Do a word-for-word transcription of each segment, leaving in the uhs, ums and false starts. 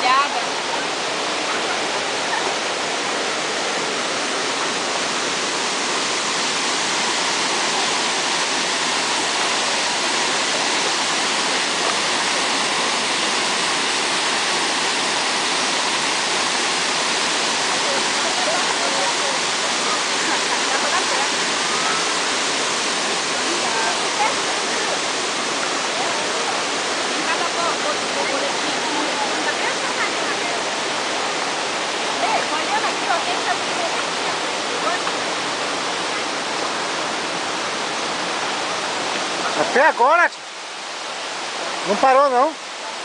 molhada. Até agora, tio. Não parou não.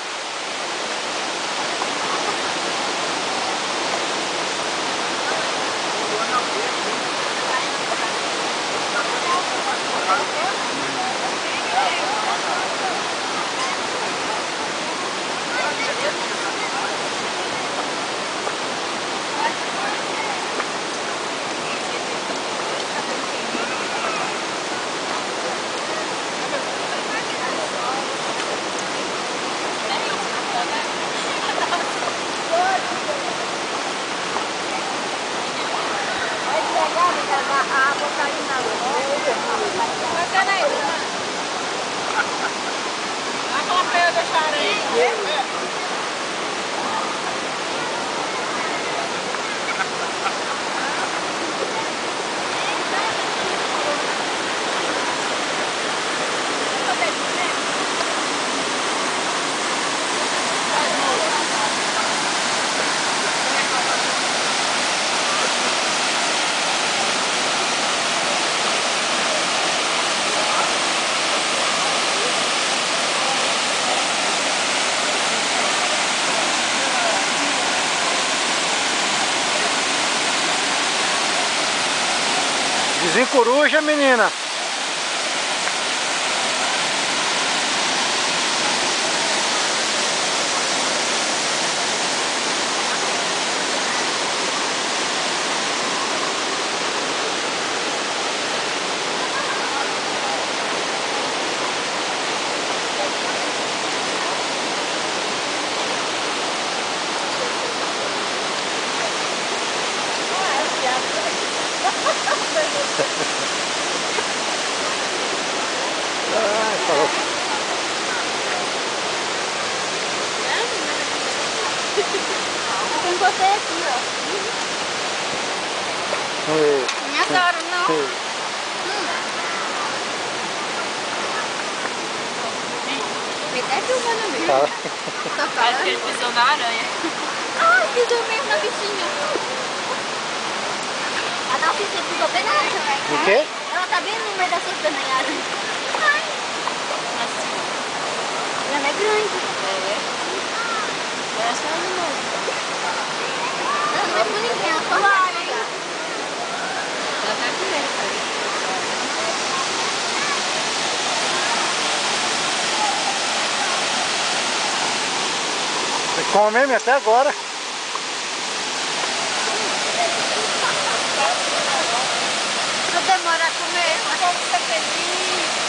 A água caindo na rua. Bacana aí, mano. Aquela feia da areia. Desencoruja, menina. Ai, falou. Com você aqui, ó. Não adoro, não. Hum. Me dá filmando mesmo. Tá falando que ele pisou na aranha. Ai, pisou mesmo na bichinha. A Dalfi pisou bem na aranha. O quê? Ela tá bem no meio da sua aranha. Ai. Ela é grande. É. Essa é a novo. Ela não é bonitinha, ela só vai. Ela tá comendo, cara. Você come mesmo até agora. Não demora a comer, mas vamos ser felizes.